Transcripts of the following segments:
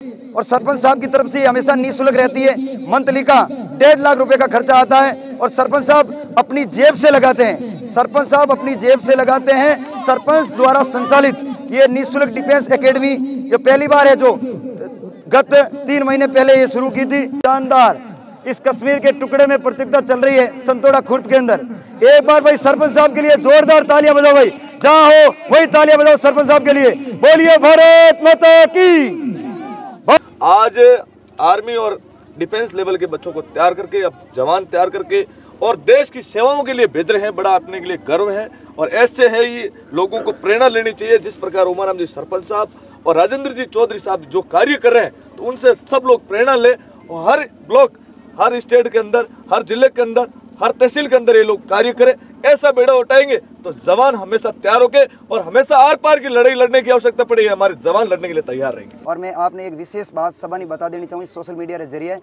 और सरपंच साहब की तरफ से हमेशा निःशुल्क रहती है। मंथली का 1.5 लाख रुपए का खर्चा आता है और सरपंच साहब अपनी जेब से लगाते हैं। सरपंच साहब अपनी जेब से लगाते हैं। सरपंच द्वारा संचालित ये निःशुल्क डिफेंस एकेडमी ये पहली बार है, जो गत 3 महीने पहले ये शुरू की थी। शानदार इस कश्मीर के टुकड़े में प्रतियोगिता चल रही है संतोड़ा खुर्द के अंदर। एक बार भाई सरपंच साहब के लिए जोरदार तालियां बजाओ भाई, जहां हो वही तालियां बजाओ सरपंच साहब के लिए। बोलिए भारत माता की। आज आर्मी और डिफेंस लेवल के बच्चों को तैयार करके, अब जवान तैयार करके और देश की सेवाओं के लिए भेज रहे हैं, बड़ा अपने के लिए गर्व है। और ऐसे है ये लोगों को प्रेरणा लेनी चाहिए। जिस प्रकार उमाराम जी सरपंच साहब और राजेंद्र जी चौधरी साहब जो कार्य कर रहे हैं, तो उनसे सब लोग प्रेरणा ले। और हर ब्लॉक, हर स्टेट के अंदर, हर जिले के अंदर, हर तहसील के अंदर ये लोग कार्य करें। ऐसा बेड़ा उठाएंगे तो जवान हमेशा तैयार होके और हमेशा आर पार की लड़ाई लड़ने की आवश्यकता पड़ेगी, हमारे जवान लड़ने के लिए तैयार रहेंगे। और मैं आपने एक विशेष बात सबानी बता देनी चाहूँगी सोशल मीडिया के जरिए।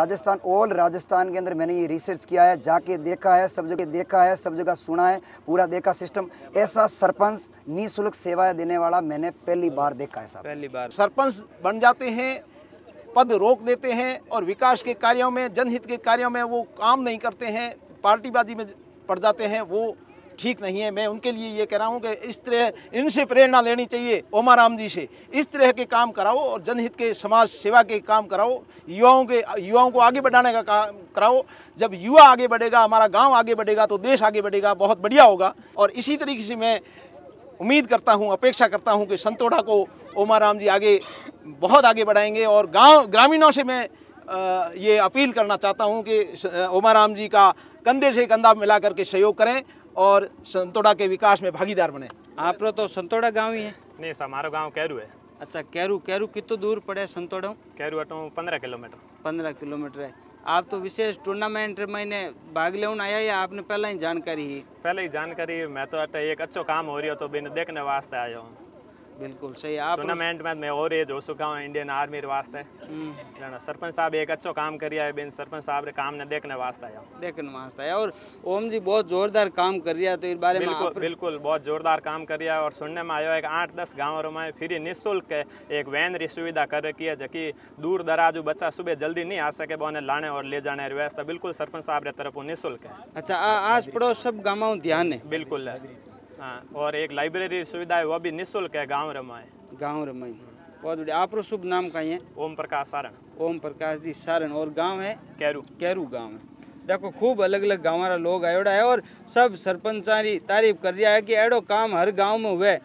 राजस्थान के अंदर मैंने ये रिसर्च किया है, जाके देखा है, सब जगह देखा है, सब जगह सुना है, पूरा देखा सिस्टम। ऐसा सरपंच निःशुल्क सेवाएं देने वाला मैंने पहली बार देखा है साहब। पहली बार सरपंच बन जाते हैं, पद रोक देते हैं और विकास के कार्यों में, जनहित के कार्यों में वो काम नहीं करते हैं, पार्टीबाजी में पड़ जाते हैं, वो ठीक नहीं है। मैं उनके लिए ये कह रहा हूँ कि इस तरह इनसे प्रेरणा लेनी चाहिए, ओमाराम जी से। इस तरह के काम कराओ और जनहित के, समाज सेवा के काम कराओ, युवाओं को आगे बढ़ाने का काम कराओ। जब युवा आगे बढ़ेगा, हमारा गांव आगे बढ़ेगा, तो देश आगे बढ़ेगा, बहुत बढ़िया होगा। और इसी तरीके से मैं उम्मीद करता हूँ, अपेक्षा करता हूँ कि संतोड़ा को ओमाराम जी आगे बहुत आगे बढ़ाएंगे। और ग्रामीणों से मैं ये अपील करना चाहता हूँ कि ओमाराम जी का कंधे से कंधा मिला करके सहयोग करें और संतोड़ा के विकास में भागीदार बने। आप तो संतोड़ा गांव ही है? नहीं, हमारा गांव कैरू है। अच्छा, कैरू कितना दूर पड़े संतोड़ा? कैरू अटो 15 किलोमीटर। 15 किलोमीटर है। आप तो विशेष टूर्नामेंट में भाग लेने आया या आपने पहले ही जानकारी ही? पहले ही जानकारी, मैं तो अटे एक अच्छो काम हो रही हो तो बिन देखने वास्ते आया हूँ। बिल्कुल सही। आप टूर्नामेंट में मैं और ये जो चुका हूँ इंडियन आर्मी वास्ते। सरपंच साहब एक अच्छो काम करिया है, बिन सरपंच साहब रे काम ने देखने वास्ते आया। देखने वास्ते आया। और ओम जी बहुत जोरदार काम कर रहा है, तो इस बारे में बिल्कुल बहुत जोरदार काम कर रहा है। और सुनने में आया है कि 8-10 गाँव में फ्री निःशुल्क एक वैन री सुविधा कर रखी है, जबकि दूर दराजू बच्चा सुबह जल्दी नहीं आ सके, वो लाने और ले जाने की व्यवस्था बिल्कुल सरपंच साहब रे तरफ निःशुल्क है। अच्छा, आस पड़ोस सब गाँव ध्यान है? बिल्कुल है, हाँ। और एक लाइब्रेरी सुविधा है, वो भी निःशुल्क है गाँव रमाए। गाँव रमाई, बहुत बढ़िया। आप शुभ नाम का है? ओम प्रकाश सारण। ओम प्रकाश जी सारण। और गांव है कैरू गांव है। देखो खूब अलग अलग गाँव वाला लोग आयोड़ा है और सब सरपंचारी तारीफ कर रहा है कि एडो काम हर गांव में हुए।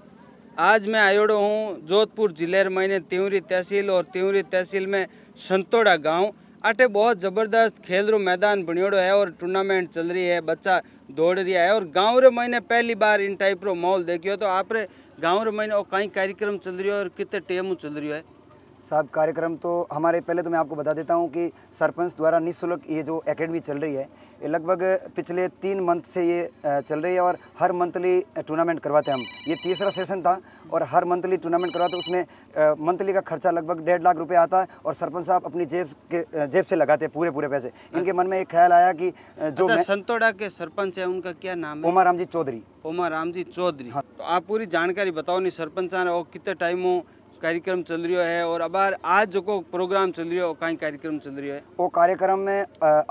आज मैं आयोड़ो हूँ जोधपुर जिले में त्यूरी तहसील, और त्यूरी तहसील में संतोड़ा गाँव। अटे बहुत ज़बरदस्त खेल रो मैदान बनियोड़ो है और टूर्नामेंट चल रही है, बच्चा दौड़ रहा है। और गाँव रे मैंने पहली बार इन टाइप रो माहौल देखियो। तो आप रे गाँव रे मैंने और कई कार्यक्रम चल रही है और कितने टेम चल रही है साहब? कार्यक्रम तो हमारे, पहले तो मैं आपको बता देता हूं कि सरपंच द्वारा निःशुल्क ये जो एकेडमी चल रही है, ये लगभग पिछले 3 मंथ से ये चल रही है। और हर मंथली टूर्नामेंट करवाते हैं हम। ये तीसरा सेशन था और हर मंथली टूर्नामेंट करवाते, उसमें मंथली का खर्चा लगभग 1.5 लाख रुपए आता है। और सरपंच साहब अपनी जेब से लगाते हैं पूरे पैसे। इनके मन में एक ख्याल आया कि जो संतोड़ा के सरपंच है उनका क्या नाम है? ओमाराम जी चौधरी। ओमाराम जी चौधरी। हाँ। तो आप पूरी जानकारी बताओ नहीं सरपंच और कितने टाइम हो कार्यक्रम चल रही है, और अब आज जो को प्रोग्राम चल रही है कहीं कार्यक्रम चल रही है? वो कार्यक्रम में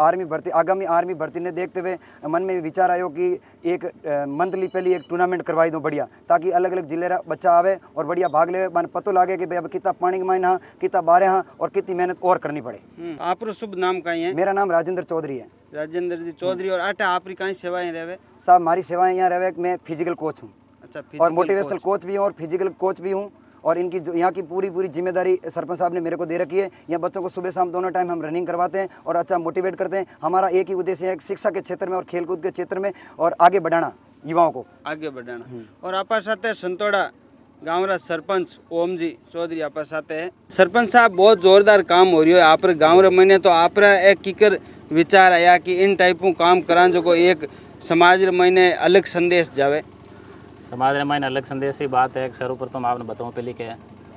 आगामी आर्मी भर्ती ने देखते हुए मन में विचार आयो कि एक मंथली पहले एक टूर्नामेंट करवाई दो बढ़िया, ताकि अलग अलग जिले का बच्चा आवे और बढ़िया भाग ले। मन पतो लागे कि भाई अब कितना पानी के मायने हाँ, कितना बारे हाँ, और कितनी मेहनत और करनी पड़े। आप शुभ नाम का है? मेरा नाम राजेंद्र चौधरी है। राजेंद्र जी चौधरी। और आटा आप कहीं सेवाएं रहे? साहब हमारी सेवाएं यहाँ रहे, मैं फिजिकल कोच हूँ। अच्छा, और मोटिवेशनल कोच भी हूँ और फिजिकल कोच भी हूँ। और इनकी जो यहाँ की पूरी जिम्मेदारी सरपंच साहब ने मेरे को दे रखी है। यहाँ बच्चों को सुबह शाम दोनों टाइम हम रनिंग करवाते हैं और अच्छा मोटिवेट करते हैं। हमारा एक ही उद्देश्य है, शिक्षा के क्षेत्र में और खेलकूद के क्षेत्र में और आगे बढ़ाना, युवाओं को आगे बढ़ाना। और आप साथ संतोड़ा गाँव रा सरपंच ओम जी चौधरी आप साथ है। सरपंच साहब बहुत जोरदार काम हो रही है आप गाँव रे मैंने, तो आप एक किकर विचार आया कि इन टाइपों काम करा जो एक समाज रे मैंने अलग संदेश जावे? समाज रे मायने अलग संदेश की बात है। सर्वप्रथम आपने बताऊँ पहले के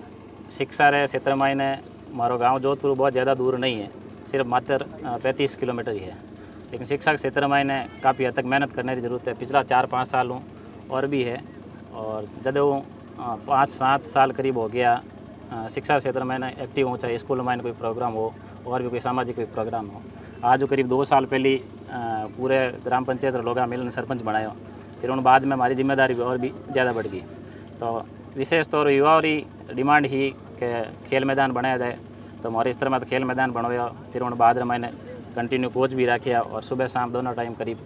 शिक्षा रे क्षेत्र मायने मारो गांव जोधपुर बहुत ज़्यादा दूर नहीं है, सिर्फ मात्र 35 किलोमीटर ही है। लेकिन शिक्षा के क्षेत्र मायने काफ़ी हद तक मेहनत करने की ज़रूरत है। पिछला 4-5 साल हूँ और भी है, और जब 5-7 साल करीब हो गया शिक्षा क्षेत्र में ना एक्टिव हूँ, चाहे स्कूल में कोई प्रोग्राम हो और भी कोई सामाजिक कोई प्रोग्राम हो। आज करीब 2 साल पहले पूरे ग्राम पंचायत लोग मिलकर सरपंच बनाया, फिर उन बाद में हमारी जिम्मेदारी और भी ज़्यादा बढ़ गई। तो विशेष तौर युवाओं की डिमांड ही कि खेल मैदान बनाया जाए, तो हमारे इस तरह में तो खेल मैदान बनवाया। फिर उन बाद में मैंने कंटिन्यू कोच भी रखा और सुबह शाम दोनों टाइम करीब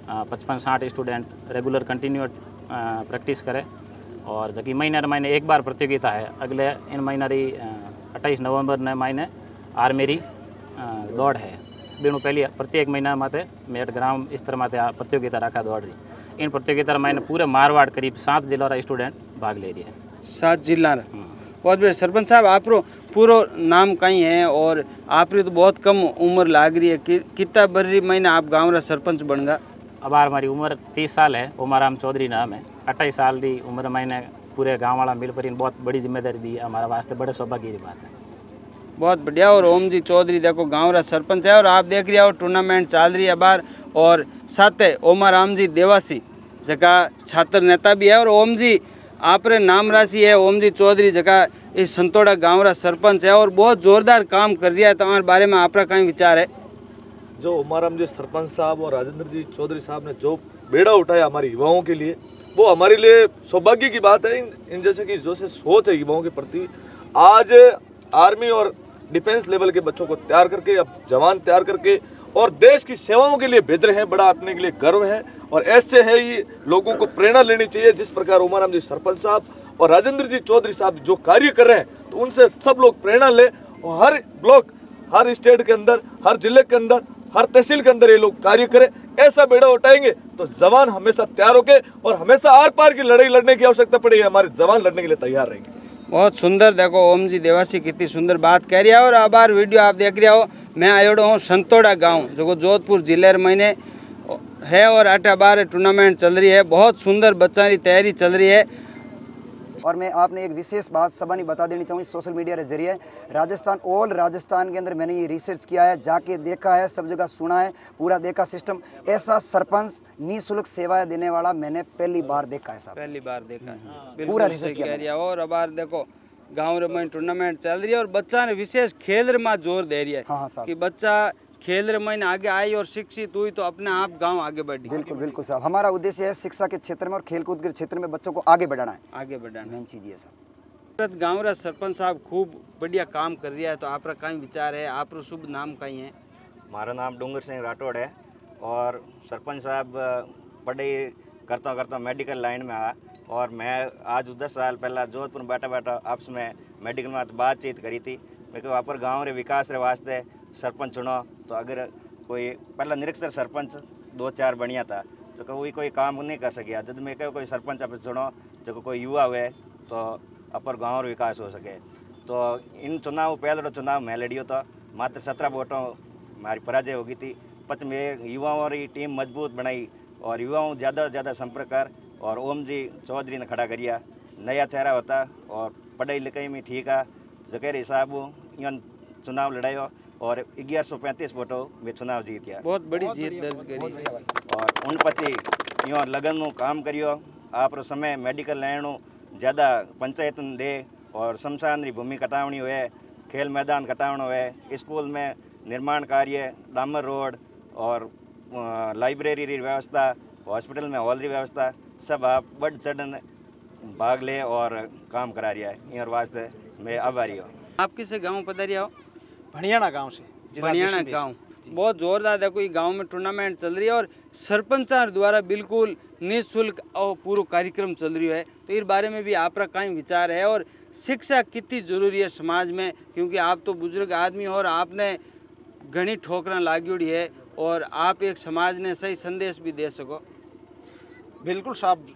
55-60 स्टूडेंट रेगुलर कंटिन्यू प्रैक्टिस करे। और जबकि महीने एक बार प्रतियोगिता है, अगले इन महीना 28 नवंबर ने महीने आर्मेरी दौड़ है। बिनु पहले प्रत्येक महीना माते मेट ग्राम इस तरह माते प्रतियोगिता रखा दौड़ रही। इन प्रतियोगिता मैंने पूरे मारवाड़ करीब 7 जिलों का स्टूडेंट भाग ले रही है। 7 जिला बहुत बढ़िया। सरपंच साहब, आप पूरा नाम कहीं है और आप तो बहुत कम उम्र लाग रही है, कितना बड़ी महीना आप गाँव का सरपंच बन गया? अब हमारी उम्र 30 साल है। उमाराम चौधरी नाम है। 28 साल की उम्र मैंने पूरे गांव वाला मिलकर इन बहुत बड़ी जिम्मेदारी दी, हमारा वास्ते बड़े सौभाग्य की बात है। बहुत बढ़िया। और ओम जी चौधरी देखो गांव का सरपंच है और आप देख रहे हो टूर्नामेंट चल रही है बार, और साथ ओमाराम जी देवासी जगह छात्र नेता भी है। और ओम जी आप नाम राशि है ओम जी चौधरी जगह इस संतोड़ा गाँव का सरपंच है और बहुत जोरदार काम कर रहा है। तुम्हारे बारे में आपका कहीं विचार है? जो उमाराम जी सरपंच साहब और राजेंद्र जी चौधरी साहब ने जो बेड़ा उठाया हमारे युवाओं के लिए, वो हमारे लिए सौभाग्य की बात है। इन जैसे कि जो से सोच है युवाओं के प्रति, आज आर्मी और डिफेंस लेवल के बच्चों को तैयार करके, अब जवान तैयार करके और देश की सेवाओं के लिए भेज रहे हैं, बड़ा अपने के लिए गर्व है। और ऐसे है ये लोगों को प्रेरणा लेनी चाहिए। जिस प्रकार उमाराम जी सरपंच साहब और राजेंद्र जी चौधरी साहब जो कार्य कर रहे हैं, तो उनसे सब लोग प्रेरणा लें। और हर ब्लॉक, हर स्टेट के अंदर, हर जिले के अंदर, हर तहसील के अंदर ये लोग कार्य करें। ऐसा बेड़ा उठाएंगे तो जवान हमेशा तैयार होके और हमेशा आर पार की लड़ाई लड़ने की आवश्यकता पड़ेगी, हमारे जवान लड़ने के लिए तैयार रहेंगे। बहुत सुंदर। देखो ओम जी देवासी कितनी सुंदर बात कह रहा है। और अब वीडियो आप देख रहे हो, मैं आयोडो हूँ संतोड़ा गांव जो जोधपुर जिले महीने है और 8 बार टूर्नामेंट चल रही है। बहुत सुंदर बच्चा की तैयारी चल रही है। और मैं आपने एक विशेष बात सभा नहीं बता देनी चाहूँगी सोशल मीडिया के जरिए। राजस्थान के अंदर मैंने ये रिसर्च किया है, जाके देखा है, सब जगह सुना है, पूरा देखा सिस्टम। ऐसा सरपंच निःशुल्क सेवाएं देने वाला मैंने पहली बार देखा है साहब, पहली बार देखा है। पूरा रिसर्च किया। और अब देखो गाँव में टूर्नामेंट चल रही है और बच्चा ने विशेष खेल में जोर दे रही है। हाँ साहब, कि बच्चा खेल में आगे आई और शिक्षित हुई तो अपने आप गांव आगे बढ़ी। बिल्कुल बिल्कुल साहब, हमारा उद्देश्य है शिक्षा के क्षेत्र में और खेलकूद के क्षेत्र में बच्चों को आगे बढ़ाना है, आगे बढ़ाना मेन चीज़ ये साहब। गाँव का सरपंच साहब खूब बढ़िया काम कर रहा है, तो आपका कहीं विचार है? आप शुभ नाम कहीं है? हमारा नाम डूंगर सिंह राठौड़ है और सरपंच साहब पढ़ाई करता करता मेडिकल लाइन में आया। और मैं आज 10 साल पहला जोधपुर में बैठा आपस में मेडिकल में बातचीत करी थी। मैं वहाँ पर गाँव रे विकास रे वास्ते सरपंच चुनो, तो अगर कोई पहला निरीक्षर सरपंच 2-4 बढ़िया था तो कोई काम नहीं कर सकिया। जब मैं कहो कोई सरपंच आप चुनो जो कोई युवा हुए तो अपर गाँव रो विकास हो सके। तो इन चुनाव पहले चुनाव मैं लड़ियो था, मात्र 17 वोटों हमारी पराजय हो गई थी। पच में युवाओं की टीम मजबूत बनाई और युवाओं ज़्यादा से ज़्यादा संपर्क कर और ओम जी चौधरी ने खड़ा करिया। नया चेहरा होता और पढ़ाई लिखाई में ठीक है, जकेर हिसाब इन चुनाव लड़ायो और 1135 वोटों में चुनाव जीतिया। बहुत बड़ी जीत दर्ज करी। और उन पची यो लगन नु काम करियो। आप समय मेडिकल लाइन ज़्यादा पंचायत दे और शमशान की भूमि कटावनी हुए, खेल मैदान कटावना हुए, स्कूल में निर्माण कार्य, डामर रोड और लाइब्रेरी की व्यवस्था, हॉस्पिटल में हॉल की व्यवस्था, सब आप बढ़ चढ़ भाग ले और काम करा रहा है। इन वास्ते मैं आभारी हूँ। आप किस गाँव पधारिया हो? भणियाना गांव से। भणियाना गांव बहुत जोरदार। देखो ये गांव में टूर्नामेंट चल रही है और सरपंच द्वारा बिल्कुल निःशुल्क और पूरा कार्यक्रम चल रही है। तो इस बारे में भी आपका कहीं विचार है? और शिक्षा कितनी जरूरी है समाज में, क्योंकि आप तो बुजुर्ग आदमी हो और आपने घनी ठोकरा लागोड़ी है और आप एक समाज ने सही संदेश भी दे सको। बिल्कुल साहब,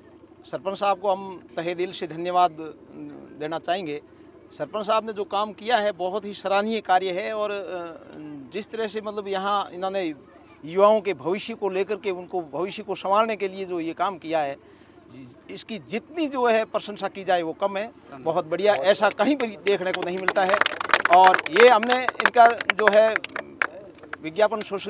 सरपंच साहब को हम तहे दिल से धन्यवाद देना चाहेंगे। सरपंच साहब ने जो काम किया है बहुत ही सराहनीय कार्य है। और जिस तरह से मतलब यहाँ इन्होंने युवाओं के भविष्य को लेकर के उनको भविष्य को संभालने के लिए जो ये काम किया है, इसकी जितनी जो है प्रशंसा की जाए वो कम है। बहुत बढ़िया, ऐसा कहीं भी देखने को नहीं मिलता है। और ये हमने इनका जो है विज्ञापन सोशल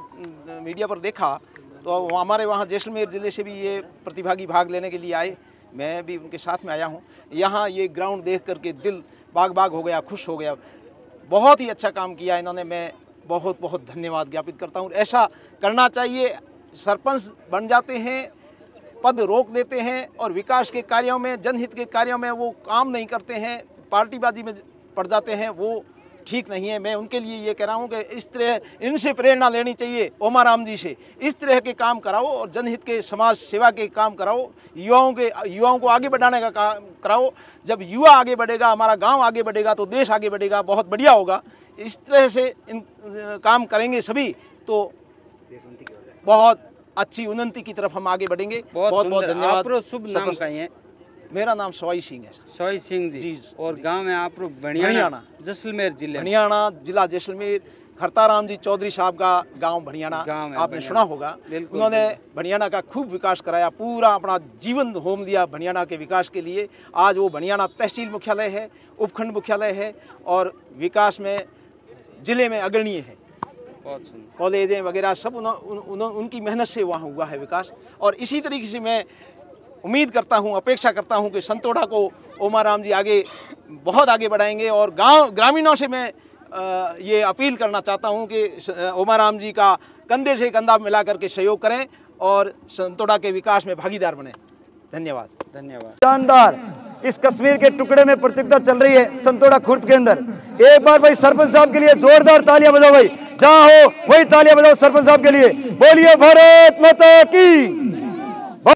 मीडिया पर देखा तो हमारे वहाँ जैसलमेर ज़िले से भी ये प्रतिभागी भाग लेने के लिए आए। मैं भी उनके साथ में आया हूँ। यहाँ ये ग्राउंड देख करके दिल बाग बाग हो गया, खुश हो गया। बहुत ही अच्छा काम किया इन्होंने, मैं बहुत बहुत धन्यवाद ज्ञापित करता हूँ। ऐसा करना चाहिए। सरपंच बन जाते हैं, पद रोक देते हैं और विकास के कार्यों में, जनहित के कार्यों में वो काम नहीं करते हैं, पार्टीबाजी में पड़ जाते हैं, वो ठीक नहीं है। मैं उनके लिए ये कह रहा हूँ कि इस तरह इनसे प्रेरणा लेनी चाहिए, ओमाराम जी से। इस तरह के काम कराओ और जनहित के, समाज सेवा के काम कराओ, युवाओं को आगे बढ़ाने का काम कराओ। जब युवा आगे बढ़ेगा, हमारा गांव आगे बढ़ेगा, तो देश आगे बढ़ेगा, बहुत बढ़िया होगा। इस तरह से इन काम करेंगे सभी तो बहुत अच्छी उन्नति की तरफ हम आगे बढ़ेंगे। बहुत बहुत धन्यवाद। आपरो शुभ नाम का है? मेरा नाम सवाई सिंह है। सवाई सिंह जी। जी। और गांव है आपरो भणियाना, जैसलमेर जिले, भणियाना जिला जैसलमेर। खरताराम जी चौधरी साहब का गांव भणियाना, गाँव है, आपने सुना होगा। बिल्कुल। उन्होंने भणियाना का खूब विकास कराया, पूरा अपना जीवन होम दिया भणियाना के विकास के लिए। आज वो भणियाना तहसील मुख्यालय है, उपखंड मुख्यालय है और विकास में जिले में अग्रणीय है। कॉलेजें वगैरह सब उनकी मेहनत से वहाँ हुआ है विकास। और इसी तरीके से मैं उम्मीद करता हूँ, अपेक्षा करता हूँ कि संतोड़ा को ओमाराम जी आगे बहुत आगे बढ़ाएंगे। और गांव ग्रामीणों से मैं ये अपील करना चाहता हूँ कि ओमाराम जी का कंधे से कंधा मिला करके सहयोग करें और संतोड़ा के विकास में भागीदार बने। धन्यवाद। धन्यवाद। शानदार इस कश्मीर के टुकड़े में प्रतियोगिता चल रही है संतोड़ा खुर्द के अंदर। एक बार भाई सरपंच साहब के लिए जोरदार तालियां बजाओ भाई, जहां हो वही तालियां बजाओ सरपंच साहब के लिए। बोलिए भारत माता की।